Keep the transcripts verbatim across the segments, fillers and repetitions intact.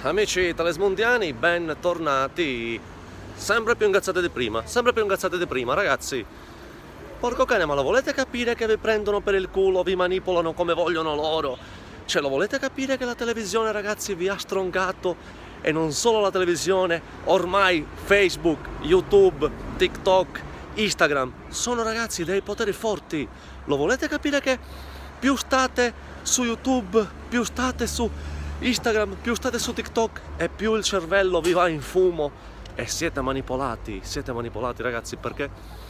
Amici telesmondiani, bentornati. Sempre più ingazzate di prima, sempre più ingazzate di prima, ragazzi. Porco cane, ma lo volete capire che vi prendono per il culo, vi manipolano come vogliono loro? Cioè, lo volete capire che la televisione, ragazzi, vi ha stroncato? E non solo la televisione, ormai Facebook, YouTube, TikTok, Instagram sono, ragazzi, dei poteri forti. Lo volete capire che più state su YouTube, più state su Instagram, più state su TikTok e più il cervello vi va in fumo e siete manipolati, siete manipolati, ragazzi, perché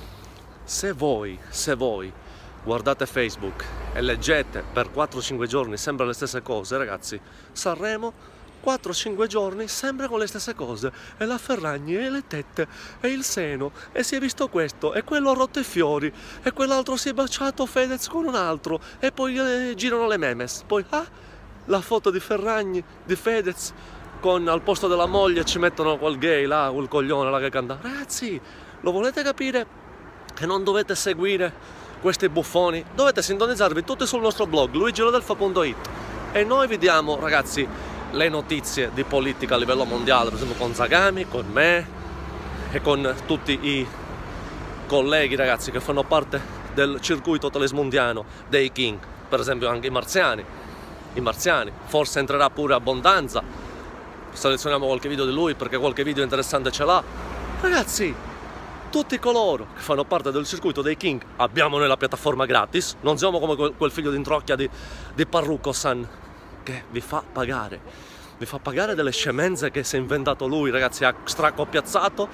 se voi, se voi guardate Facebook e leggete per quattro cinque giorni sempre le stesse cose, ragazzi, Sanremo quattro cinque giorni sempre con le stesse cose, e la Ferragni e le tette e il seno e si è visto questo e quello ha rotto i fiori e quell'altro si è baciato Fedez con un altro e poi eh, girano le memes, poi ah la foto di Ferragni, di Fedez, con al posto della moglie ci mettono quel gay là, quel coglione là che canta. Ragazzi, lo volete capire che non dovete seguire questi buffoni? Dovete sintonizzarvi tutti sul nostro blog luigi lodelfa punto it e noi vi diamo, ragazzi, le notizie di politica a livello mondiale, per esempio con Zagami, con me e con tutti i colleghi, ragazzi, che fanno parte del circuito telesmondiano dei King, per esempio anche i marziani. I marziani, forse entrerà pure Abbondanza, selezioniamo qualche video di lui perché qualche video interessante ce l'ha. Ragazzi, tutti coloro che fanno parte del circuito dei King abbiamo noi la piattaforma gratis, non siamo come quel, quel figlio d'introcchia di, di Parrucco-san che vi fa pagare, vi fa pagare delle scemenze che si è inventato lui, ragazzi, ha stracoppiazzato.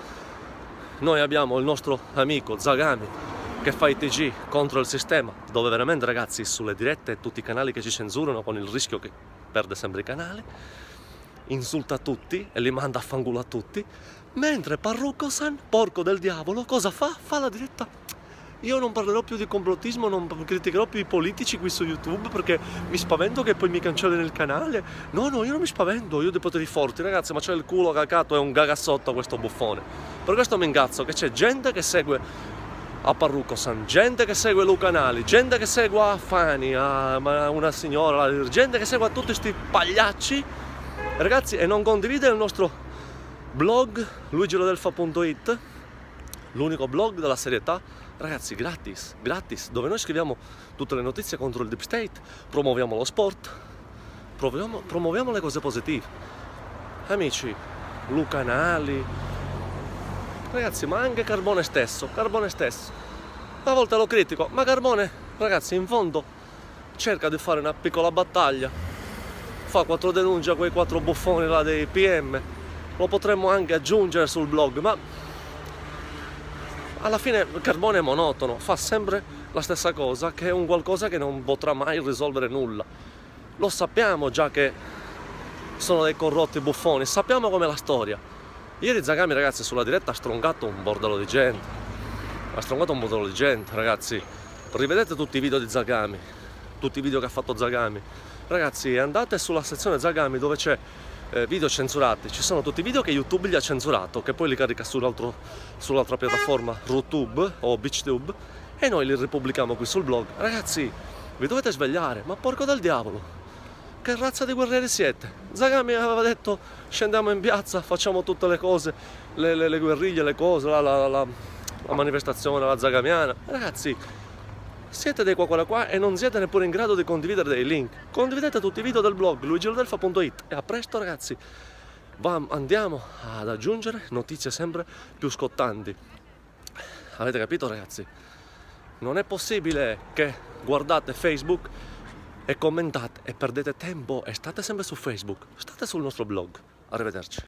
Noi abbiamo il nostro amico Zagami che fa i T G contro il sistema, dove veramente, ragazzi, sulle dirette tutti i canali che ci censurano, con il rischio che perde sempre i canali, insulta tutti e li manda a fanculo a tutti, mentre Parrucco-san, porco del diavolo, cosa fa? Fa la diretta. Io non parlerò più di complottismo, non criticherò più i politici qui su YouTube perché mi spavento che poi mi cancellino il canale. No, no, io non mi spavento, io ho dei poteri forti, ragazzi, ma c'è il culo cacato e un gagassotto questo buffone. Per questo mi ingazzo che c'è gente che segue a Parrucco-san, gente che segue Luca Nali, gente che segue a Fani, a una signora, gente che segue a tutti questi pagliacci, ragazzi, e non condivide il nostro blog luigi lodelfa punto it, l'unico blog della serietà, ragazzi, gratis, gratis, dove noi scriviamo tutte le notizie contro il deep state, promuoviamo lo sport, promuoviamo, promuoviamo le cose positive. Amici, Luca Nali, ragazzi, ma anche Carbone stesso, Carbone stesso, a volte lo critico, ma Carbone, ragazzi, in fondo cerca di fare una piccola battaglia, fa quattro denunce a quei quattro buffoni là dei P M, lo potremmo anche aggiungere sul blog, ma alla fine Carbone è monotono, fa sempre la stessa cosa, che è un qualcosa che non potrà mai risolvere nulla. Lo sappiamo già che sono dei corrotti buffoni, sappiamo com'è la storia. Ieri Zagami, ragazzi, sulla diretta ha stroncato un bordello di gente, ha stroncato un bordello di gente, ragazzi. Rivedete tutti i video di Zagami, tutti i video che ha fatto Zagami, ragazzi, andate sulla sezione Zagami dove c'è eh, video censurati, ci sono tutti i video che YouTube gli ha censurato, che poi li carica sull'altro, sull'altra piattaforma, RuTube o BeachTube, e noi li ripubblichiamo qui sul blog. Ragazzi, vi dovete svegliare, ma porco del diavolo, che razza di guerrieri siete? Zagami aveva detto scendiamo in piazza, facciamo tutte le cose, le, le, le guerriglie, le cose, la, la, la, la manifestazione, la zagamiana. Ragazzi, siete dei qua qua qua e non siete neppure in grado di condividere dei link. Condividete tutti i video del blog luigi lodelfa punto it e a presto, ragazzi. Va, andiamo ad aggiungere notizie sempre più scottanti. Avete capito, ragazzi? Non è possibile che guardate Facebook e commentate e perdete tempo e state sempre su Facebook, state sul nostro blog. Arrivederci.